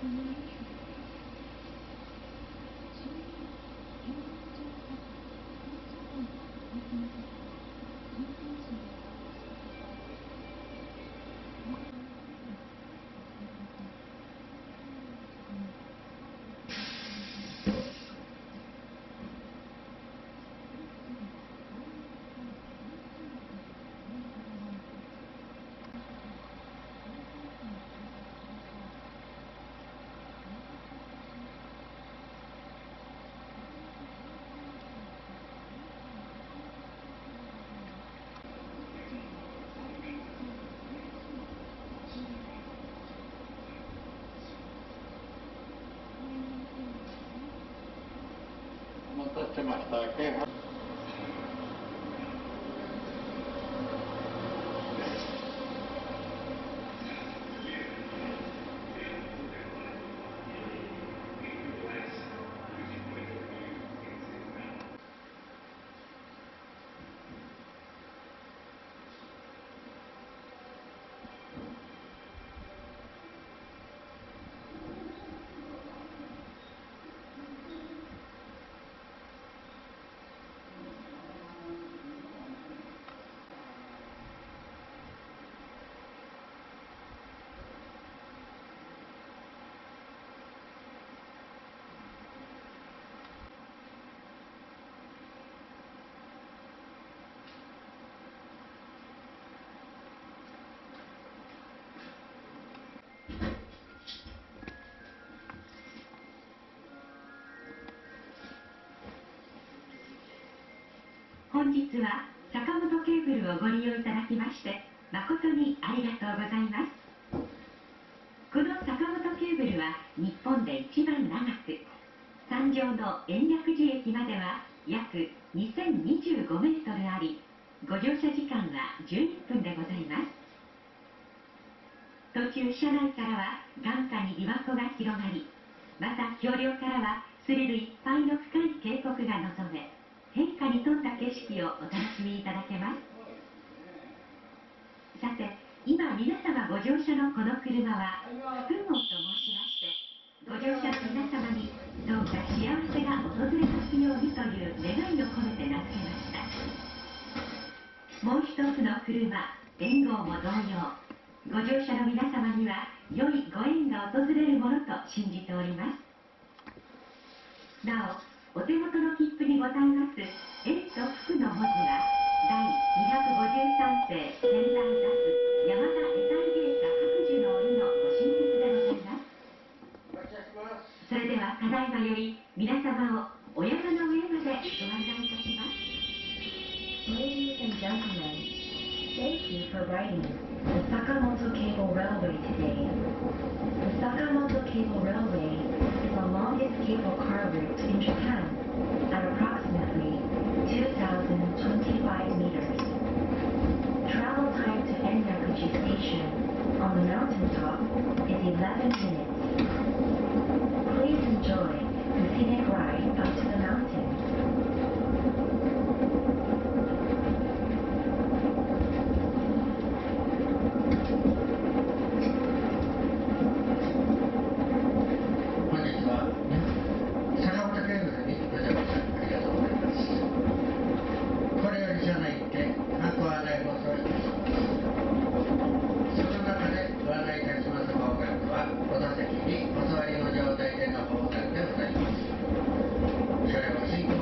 お待たせしました。 本日は坂本ケーブルをご利用いただきまして誠にありがとうございます。この坂本ケーブルは日本で一番長く、三条の延暦寺駅までは約2025メートルあり、ご乗車時間は11分でございます。途中車内からは眼下に琵琶湖が広がり、また橋梁からはスリルいっぱいの深い渓谷が望め、変化に富んだ景色をお楽しみいただけます。さて、今皆様ご乗車のこの車は複合と申しまして、ご乗車の皆様にどうか幸せが訪れますようにという願いを込めて名付けました。もう一つの車、連合も同様、ご乗車の皆様には良いご縁が訪れるものと信じております。なお、お手元の切符にございます縁と福の文字は第253世仙台座府山田エタイ芸者白寿の折のご神筆でございます。それではただいまより皆様をお山の上までご案内いたします。 Ladies and gentlemen, thank you for riding the Sakamoto Cable Railway today. The Sakamoto Cable Railway is the longest cable car route in Japan at approximately 2,025 meters. Travel time to Enryakuji Station on the mountaintop is 11 minutes. Please enjoy the scenic ride up to the mountain. お座席にお座りの状態での方角でございます。それを進行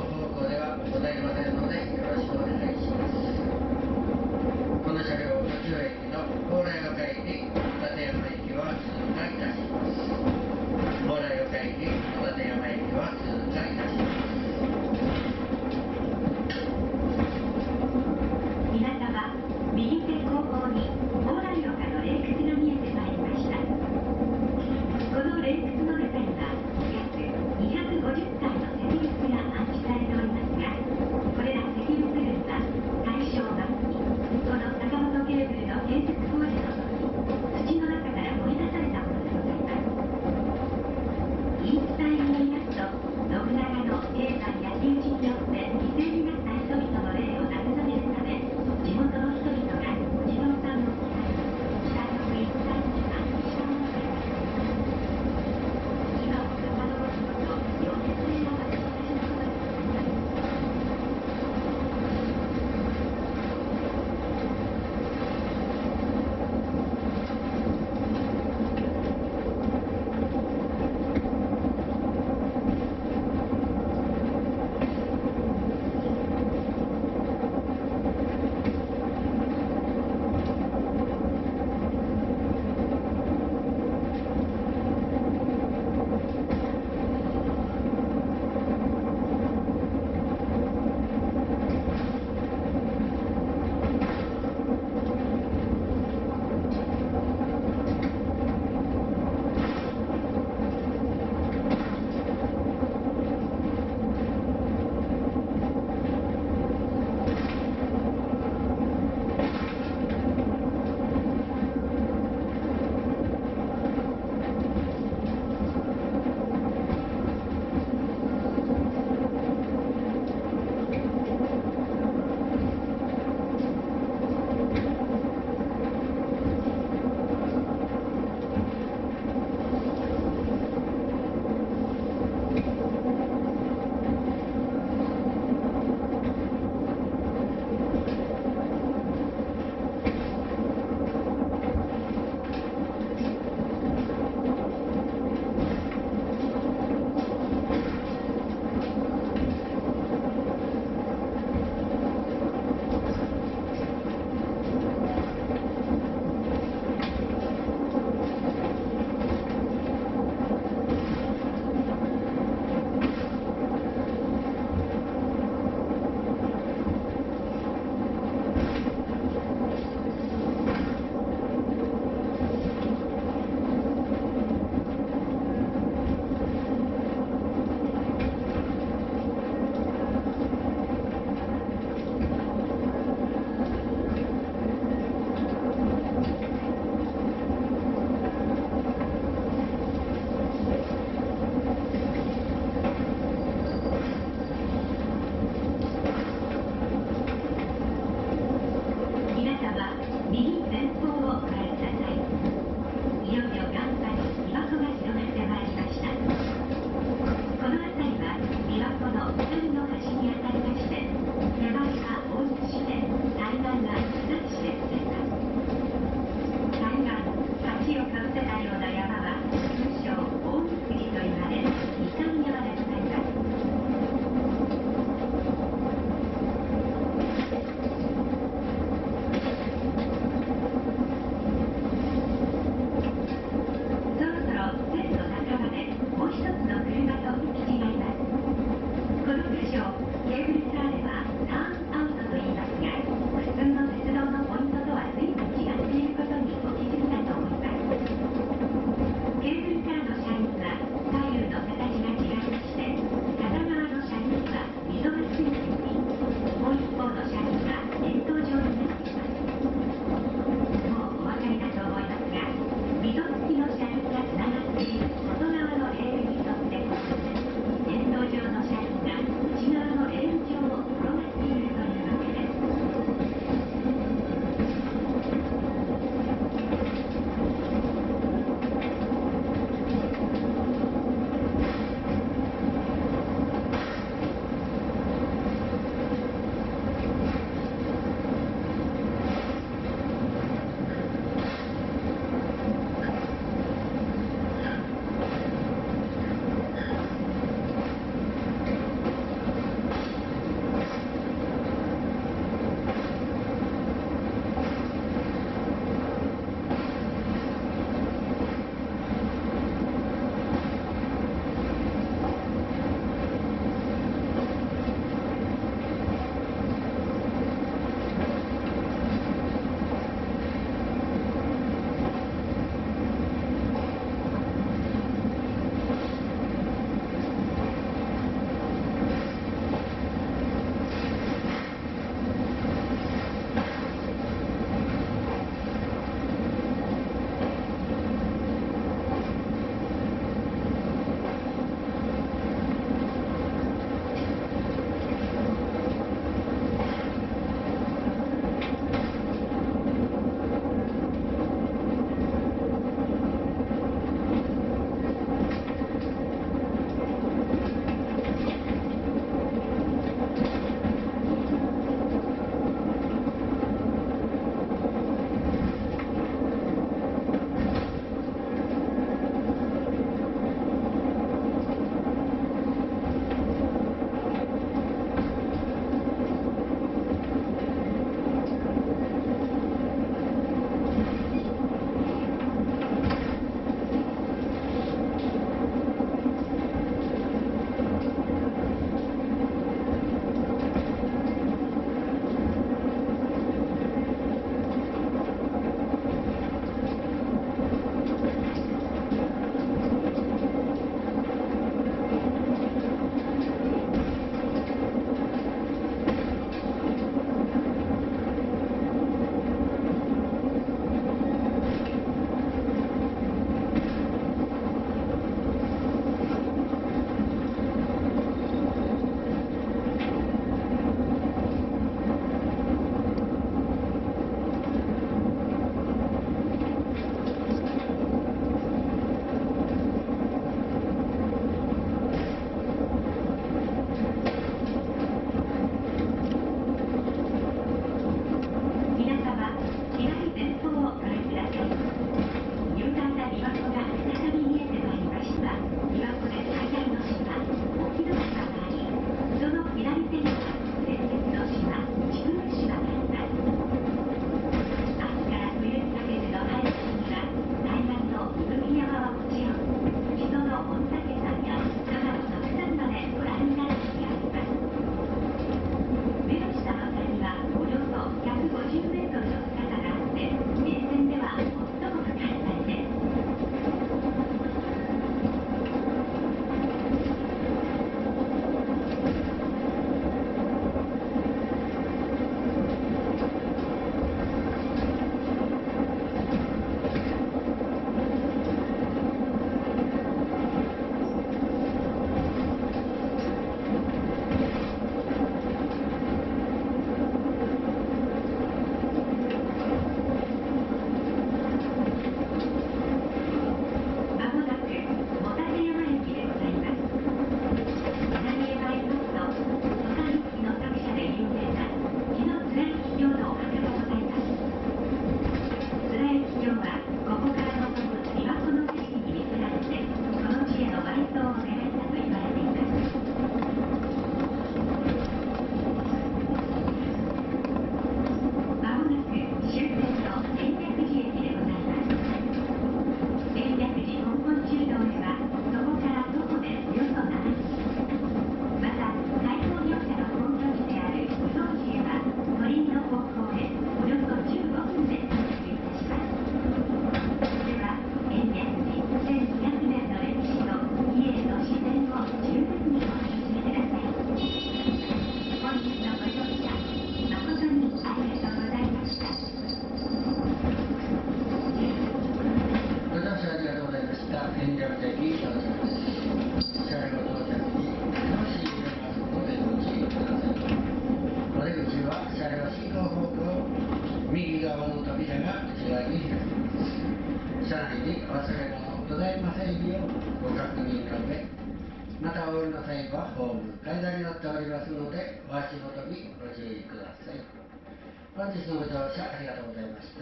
はホーム階段になっておりますので、お足元にご注意ください。本日のご乗車ありがとうございました。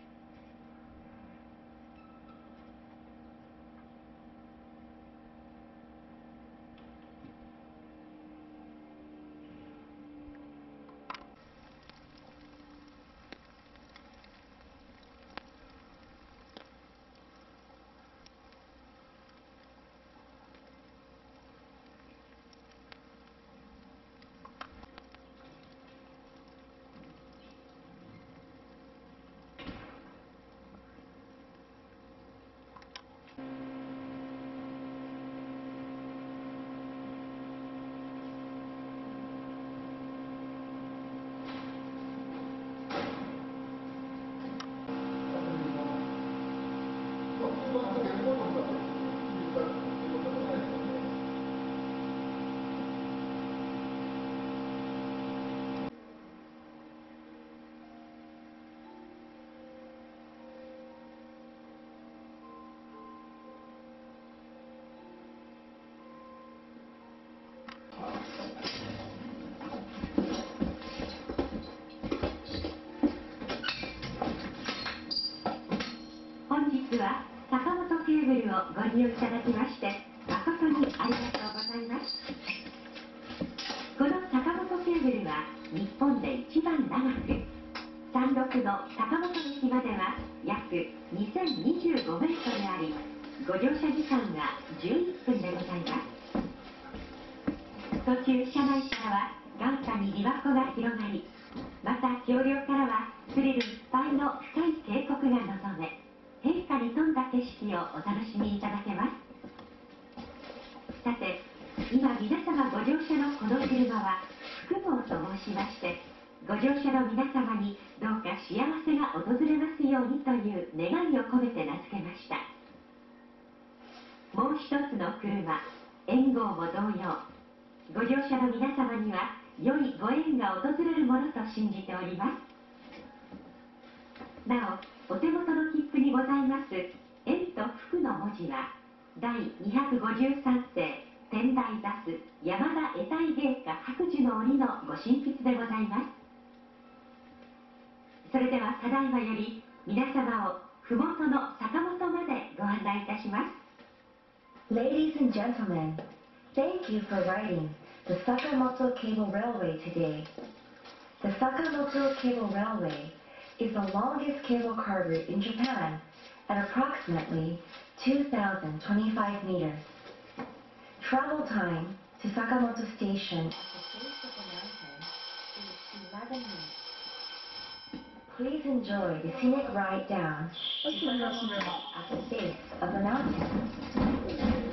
本日は坂本ケーブルをご利用いただきまして誠にありがとうございます。この坂本ケーブルは日本で一番長く、山麓の坂本駅までは約2025メートルあり、ご乗車時間が11分でございます。途中車内からは眼下に琵琶湖が広がり、また橋梁からはスリルいっぱいの深い渓谷が望め、変化に富んだ景色をお楽しみいただけます。さて、今皆様ご乗車のこの車は複合と申しまして、ご乗車の皆様にどうか幸せが訪れますようにという願いを込めて名付けました。もう一つの車、縁号も同様、ご乗車の皆様には良いご縁が訪れるものと信じております。なお、お手元の切符にございます縁と福の文字は第253世天台座主山田永代芸家白寿の折のご神筆でございます。それではただいまより皆様をふもとの坂本までご案内いたします。 Ladies and gentlemen, thank you for riding the Sakamoto Cable Railway today. The Sakamoto Cable Railway is the longest cable car route in Japan at approximately 2,025 meters. Travel time to Sakamoto Station at the base of the mountain is 11 minutes. Please enjoy the scenic ride down to Sakamoto at the base of the mountain.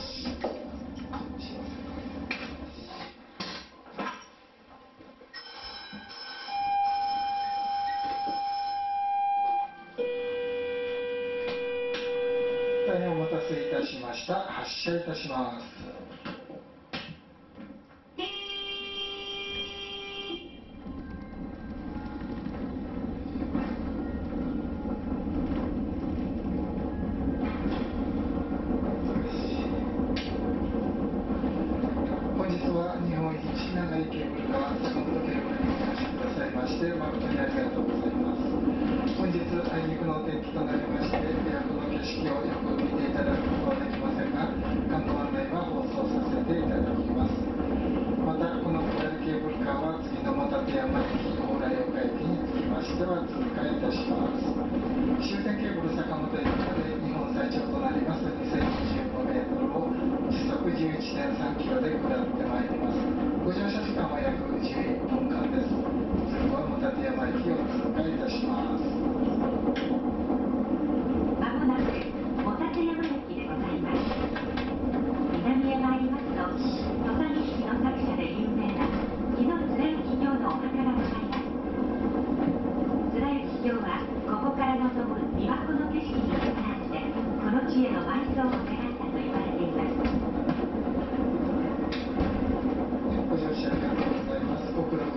大変お待たせいたしました。発車いたします。本日は日本一長いケーブルカー坂本ケーブルにお越しくださいまして誠にありがとうございます。本日あいにくのお天気となりまして、琵琶湖の景色をよく見ていただくことはできませんが、観光案内は放送させていただきます。またこの下りケーブルカーは次の又手山駅蓬莱岡駅につきましては通過いたします。終点ケーブル坂本駅まで日本最長となります2025メートルを時速 11.3 キロで下ってまいります。ご乗車時間は約11分間です。次は又手山駅を通過いたします。 まもなく又手山駅でございます。南へ参りますと、土佐日記の作者で有名な日野貫之卿のお墓がございます。貫之卿はここから望む琵琶湖の景色に関してこの地への埋葬を願ったと言われています。 ご乗車ありがとうございます。ご苦労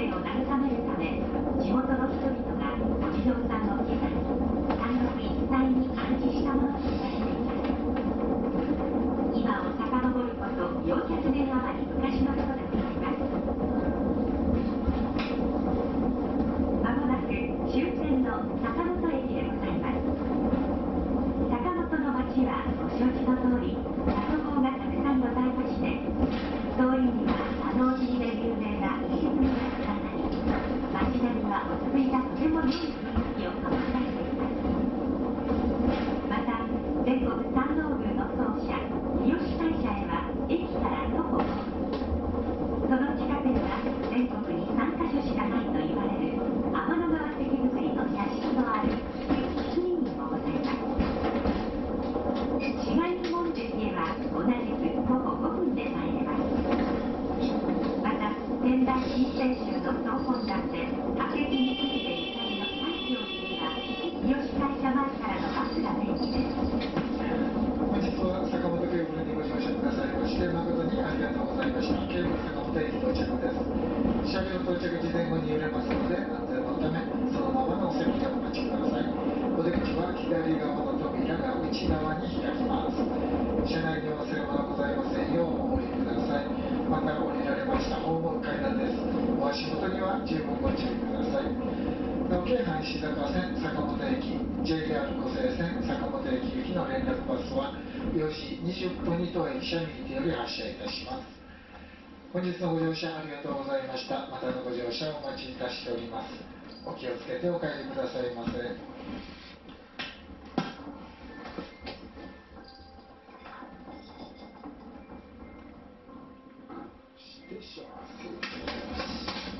を慰めるため、地元の人々がお地蔵さんの膝に単独一体に安置したものと言われています。今を遡ること400年余り昔のことでございます。まもなく終点の坂本駅でございます。坂本の町はご承知の通り、里坊がたくさんございまして、通りにはあのおじぎで有名な石積みが連なり、町並みは落ち着いたとても良い雰囲気を醸し出しています。また、全国山王宮の総社、日吉大社へは駅から徒歩5分。その近くには全国に3カ所しかないと言われる天の川石造りの社室のある七人もございます。志賀院門前へは同じく徒歩5分で参れます。また、仙台新泉州の総本山で明智光秀ゆかりの大気をすれば、日吉大社前からのバスが便利です。 本日は坂本ケーブルにご乗車くださいまして誠にありがとうございました。ケーブル坂本駅到着です。車両到着時前後に揺れますので、安全のためそのままのお席でお待ちください。お出口は左側の扉が内側に開きます。車内に忘れ物ございませんようお降りください。また降りられました訪問階段です。お足元には十分ご注意ください。なお京阪石坂線坂本駅、 JR 湖西線坂本駅行きの連絡バスは4時20分に当駅舎右手より発車いたします。本日のご乗車ありがとうございました。またのご乗車お待ちいたしております。お気をつけてお帰りくださいませ。失礼します。